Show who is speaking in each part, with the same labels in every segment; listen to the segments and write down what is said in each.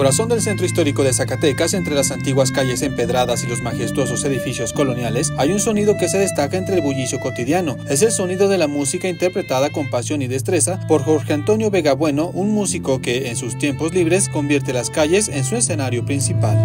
Speaker 1: corazón del centro histórico de Zacatecas, entre las antiguas calles empedradas y los majestuosos edificios coloniales, hay un sonido que se destaca entre el bullicio cotidiano. Es el sonido de la música interpretada con pasión y destreza por Jorge Antonio Vega Bueno, un músico que en sus tiempos libres convierte las calles en su escenario principal.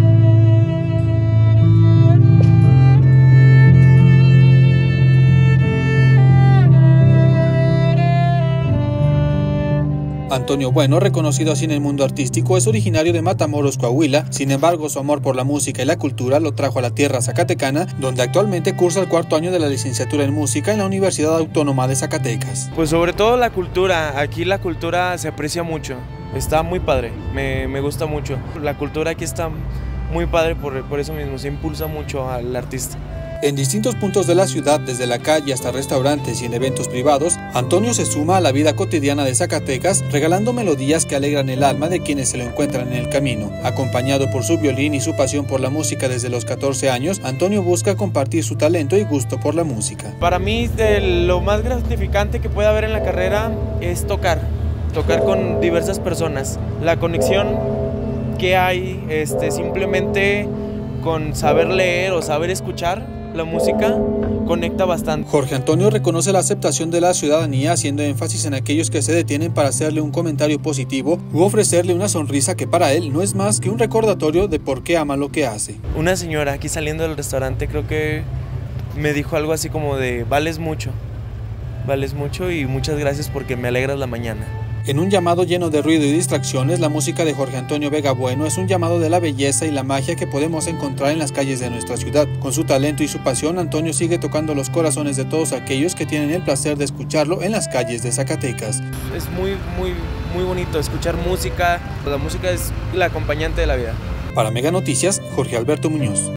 Speaker 1: Antonio Bueno, reconocido así en el mundo artístico, es originario de Matamoros, Coahuila. Sin embargo, su amor por la música y la cultura lo trajo a la tierra zacatecana, donde actualmente cursa el cuarto año de la licenciatura en música en la Universidad Autónoma de Zacatecas.
Speaker 2: Pues sobre todo la cultura, aquí la cultura se aprecia mucho, está muy padre, me gusta mucho. La cultura aquí está muy padre por eso mismo, se impulsa mucho al artista.
Speaker 1: En distintos puntos de la ciudad, desde la calle hasta restaurantes y en eventos privados, Antonio se suma a la vida cotidiana de Zacatecas, regalando melodías que alegran el alma de quienes se lo encuentran en el camino. Acompañado por su violín y su pasión por la música desde los 14 años, Antonio busca compartir su talento y gusto por la música.
Speaker 2: Para mí, lo más gratificante que puede haber en la carrera es tocar con diversas personas. La conexión que hay, simplemente con saber leer o saber escuchar la música conecta bastante.
Speaker 1: Jorge Antonio reconoce la aceptación de la ciudadanía, haciendo énfasis en aquellos que se detienen para hacerle un comentario positivo u ofrecerle una sonrisa que para él no es más que un recordatorio de por qué ama lo que hace.
Speaker 2: Una señora aquí saliendo del restaurante creo que me dijo algo así como de vales mucho y muchas gracias porque me alegras la mañana.
Speaker 1: En un llamado lleno de ruido y distracciones, la música de Jorge Antonio Vega Bueno es un llamado de la belleza y la magia que podemos encontrar en las calles de nuestra ciudad. Con su talento y su pasión, Antonio sigue tocando los corazones de todos aquellos que tienen el placer de escucharlo en las calles de Zacatecas.
Speaker 2: Es muy bonito escuchar música, la música es la acompañante de la vida.
Speaker 1: Para Mega Noticias, Jorge Alberto Muñoz.